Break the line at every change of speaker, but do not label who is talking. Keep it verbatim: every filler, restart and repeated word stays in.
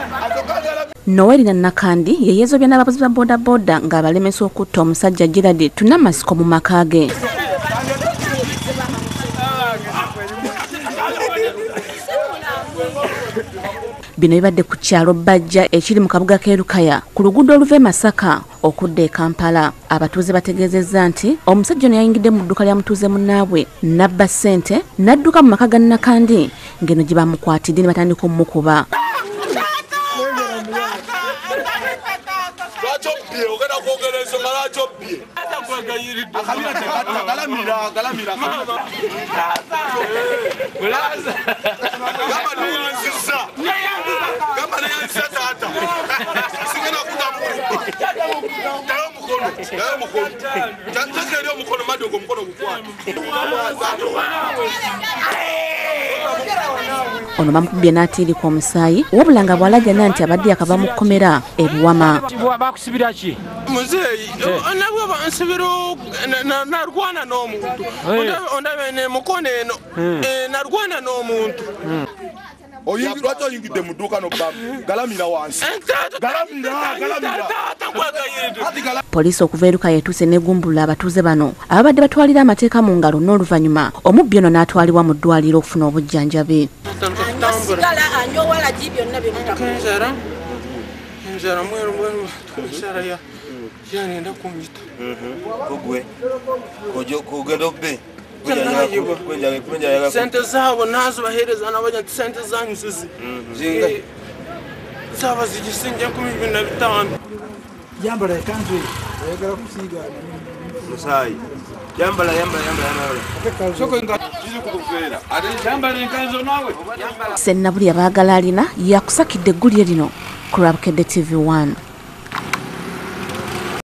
Noeli na Nakandi yeyezobya n'abavuzi ba boda boda nga balemesa okutta omusajja Gerald Tunamasiko mu makage. Bino bibadde ku kyalo Bajja ekiri mu kabuga k'Erukaya ku luguudo oluva e Masaka okudda e Kampala. Abatuuze bategeezezza nti omusajja ono yayingidde mu dduuka lya mutuuze munnaabwe n'abba ssente n'adduka mu maka ga Nakandi ng'eno gye bamukwatidde ne batandika omumukuba. Ono bamukubye n'atiirika omusaayi wabula nga bw'alajjana nti abadde yakava mu kkomera e Buwama.
Bakusibira ki?
Muzeeyi nabwe bansibira narwana n'omuntu ondabe ne mukono eno narwana n'omuntu.
Lwaki oyingidde mu dduuka n'obbamu galamira wansi?
Poliisi okuva Erukaya yeetuuse n'egumbulula abatuuze bano ababadde batwalira amateeka mu ngalo n'oluvannyuma omubbi ono n'atwalibwa mu ddwaliro okufuna obujjanjabi.
Sente zabo nazo bahereza n'abanya sente zanyu zizi zaba zigisinja kumi bibiri na bitanu.
Yambala ekanzu oyagala kusiiga
musaayi yambala yambala yambala
soko nga kiri kukubeera ate yambala enkanzu naawe
Sennabuli abaagala alina yakusakidde eggulire lino ku Lwabukedde T V one.